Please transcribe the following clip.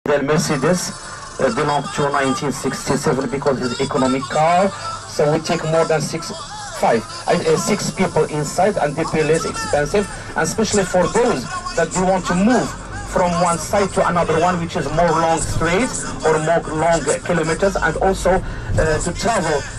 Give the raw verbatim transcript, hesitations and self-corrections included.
The Mercedes uh, belonged to nineteen sixty-seven because it's economic car, so we take more than six, five, uh, six people inside, and they pay less expensive, and especially for those that they want to move from one side to another one, which is more long straight or more long kilometers, and also uh, to travel